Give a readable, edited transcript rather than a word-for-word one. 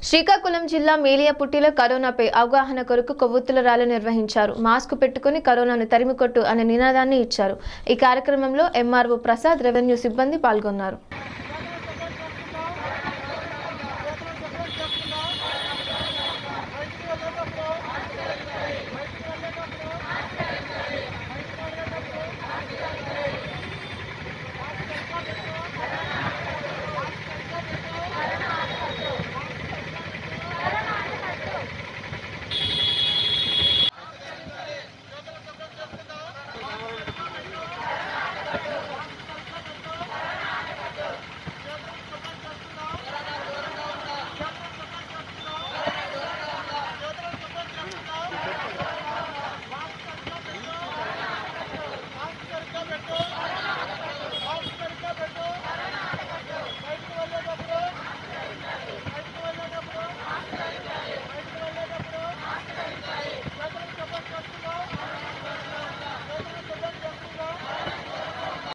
శ్రీకాకుళం జిల్లా మేలియాపుట్టిలో కరోనాపై అవగాహన కొరకు కొవ్వొత్తుల ర్యాలీ నిర్వహించారు. మాస్క్ పెట్టుకుని కరోనాను తరిమికొట్టు అనే నినాదాన్ని ఇచ్చారు. ఈ కార్యక్రమంలో ఎంఆర్ఓ ప్రసాద్, రెవెన్యూ సిబ్బంది పాల్గొన్నారు.